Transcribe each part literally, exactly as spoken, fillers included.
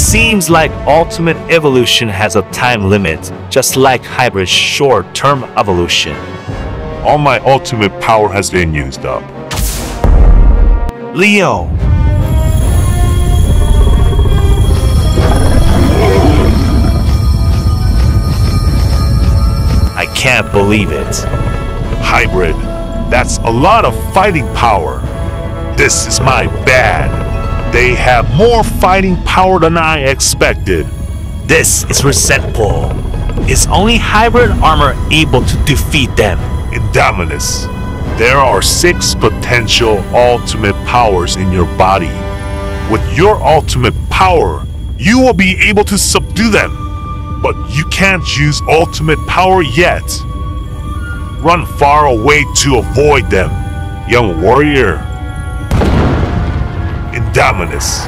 seems like ultimate evolution has a time limit, just like hybrid short-term evolution. All my ultimate power has been used up. Leo. I can't believe it. Hybrid, that's a lot of fighting power. This is my bad. They have more fighting power than I expected. This is resentful. Is only hybrid armor able to defeat them? Indominus, there are six potential ultimate powers in your body. With your ultimate power, you will be able to subdue them. But you can't use ultimate power yet. Run far away to avoid them, young warrior. Indominus.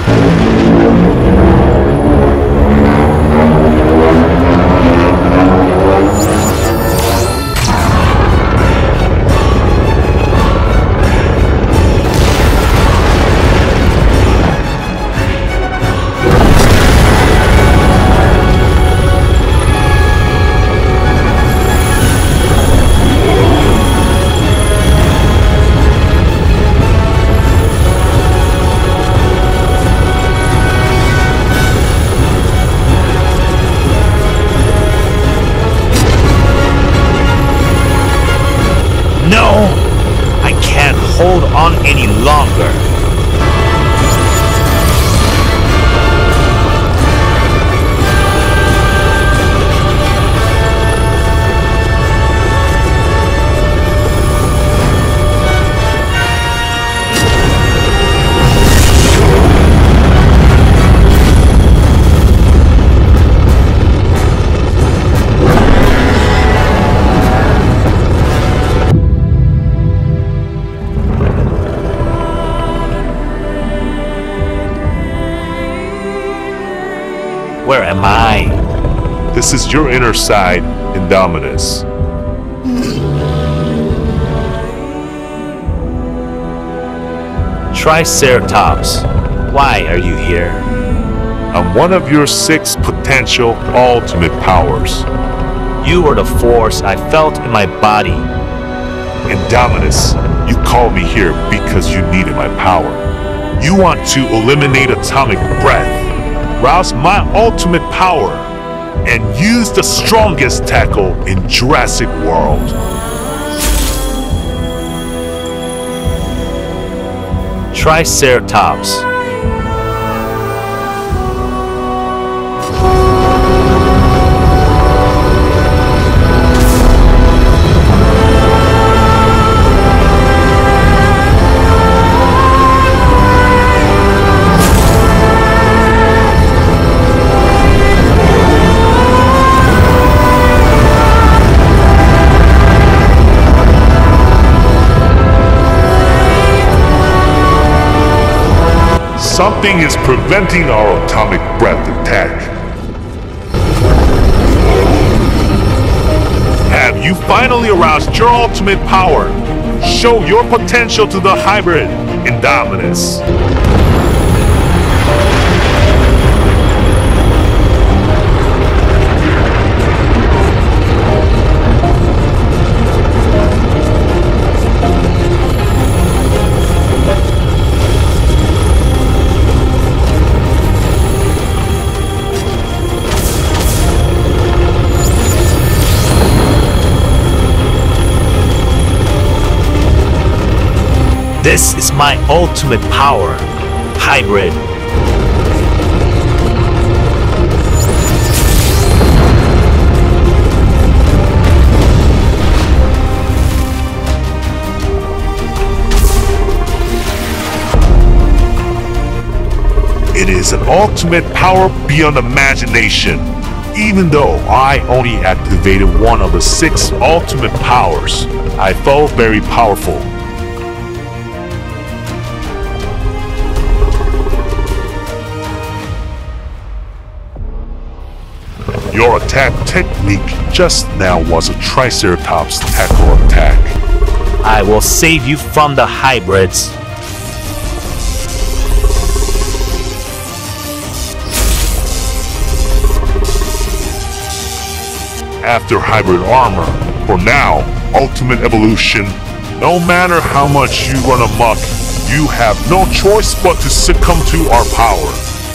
No! I can't hold on any longer. Where am I? This is your inner side, Indominus. Triceratops, why are you here? I'm one of your six potential ultimate powers. You were the force I felt in my body. Indominus, you called me here because you needed my power. You want to eliminate atomic breath, rouse my ultimate power, and use the strongest tackle in Jurassic World. Triceratops. Something is preventing our atomic breath attack. Have you finally aroused your ultimate power? Show your potential to the hybrid, Indominus. This is my ultimate power, hybrid. It is an ultimate power beyond imagination. Even though I only activated one of the six ultimate powers, I felt very powerful. Your attack technique just now was a Triceratops tackle attack. I will save you from the hybrids. after hybrid armor. For now, ultimate evolution. No matter how much you run amok, you have no choice but to succumb to our power.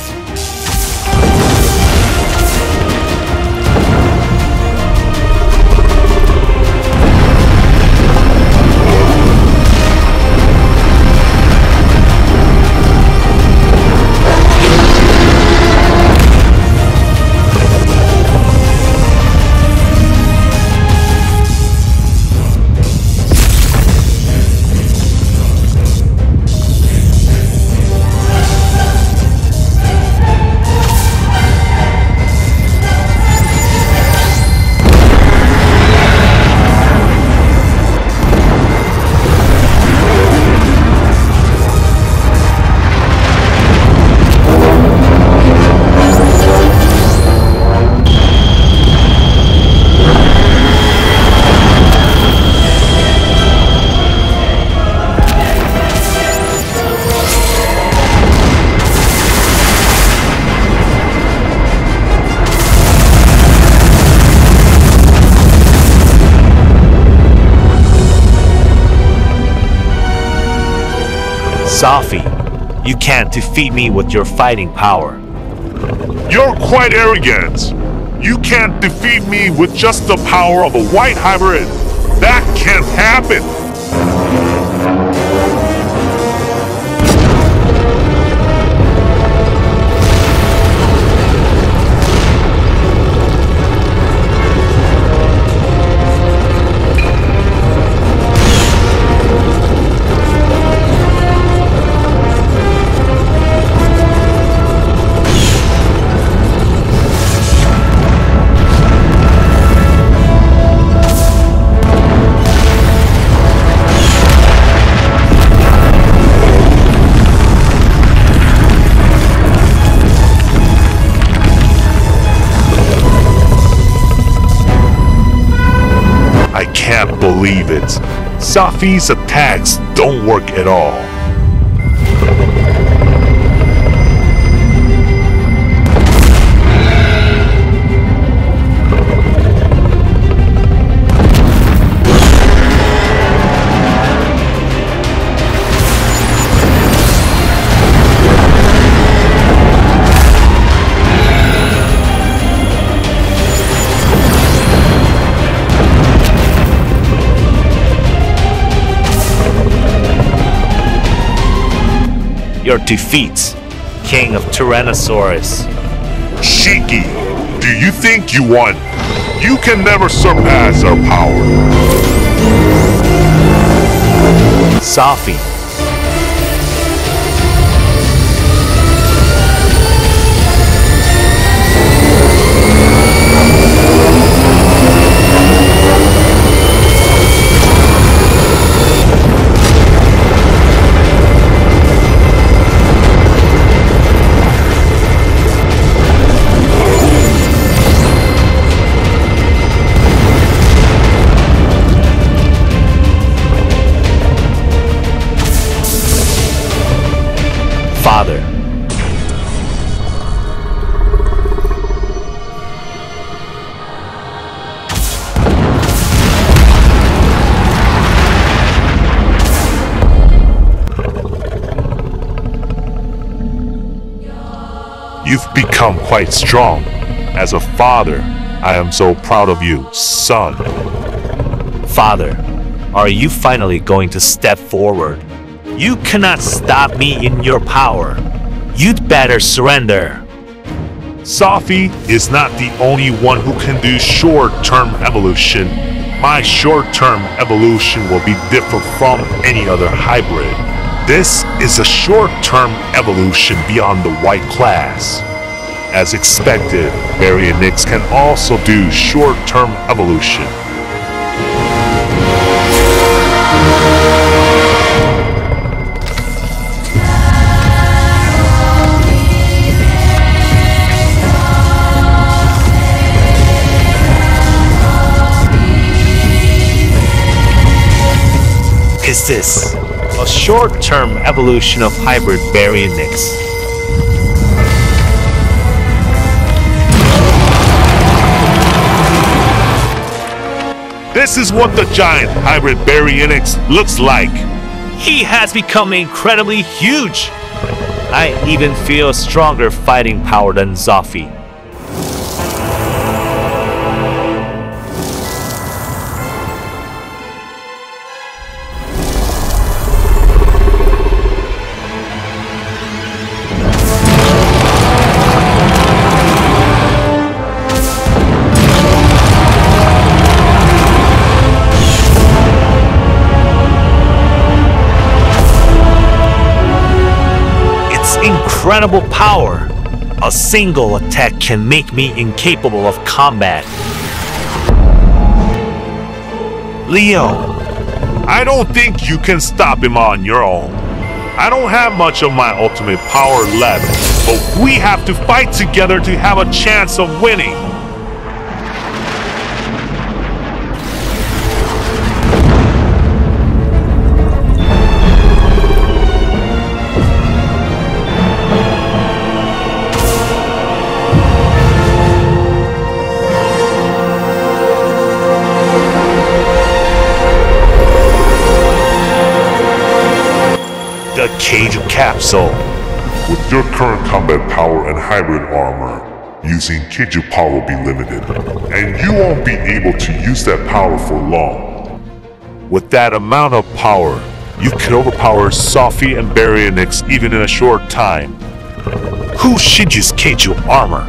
Sophie, you can't defeat me with your fighting power. You're quite arrogant. You can't defeat me with just the power of a white hybrid. That can't happen. I can't believe it. Sophie's attacks don't work at all. Your defeat, King of Tyrannosaurus. Shiki, do you think you won? You can never surpass our power. Sophie. Father. You've become quite strong. As a father, I am so proud of you, son. Father, are you finally going to step forward? You cannot stop me in your power. You'd better surrender. Sophie is not the only one who can do short-term evolution. My short-term evolution will be different from any other hybrid. This is a short-term evolution beyond the white class. As expected, Baryonyx can also do short-term evolution. Is this a short-term evolution of hybrid Baryonyx? This is what the giant hybrid Baryonyx looks like. He has become incredibly huge. I even feel a stronger fighting power than Zoffy. Incredible power. A single attack can make me incapable of combat. Leo, I don't think you can stop him on your own. I don't have much of my ultimate power left, but we have to fight together to have a chance of winning. The Cage Capsule. With your current combat power and hybrid armor, using Cage power will be limited, and you won't be able to use that power for long. With that amount of power, you can overpower Zoffy and Baryonyx even in a short time. Who should use Cage armor?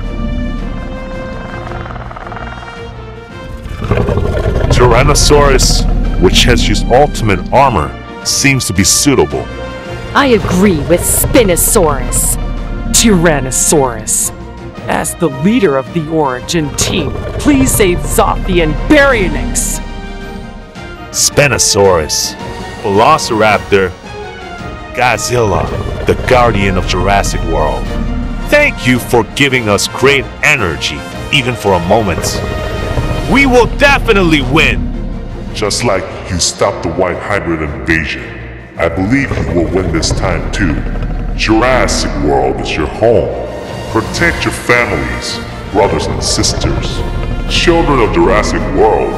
Tyrannosaurus, which has used ultimate armor, seems to be suitable. I agree with Spinosaurus. Tyrannosaurus. As the leader of the Origin team, please save Zoffy and Baryonyx. Spinosaurus, Velociraptor, Godzilla, the guardian of Jurassic World. Thank you for giving us great energy, even for a moment. We will definitely win. Just like you stopped the white hybrid invasion, I believe you will win this time too. Jurassic World is your home. Protect your families, brothers and sisters, children of Jurassic World.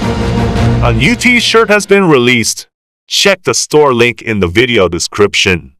A new t-shirt has been released. Check the store link in the video description.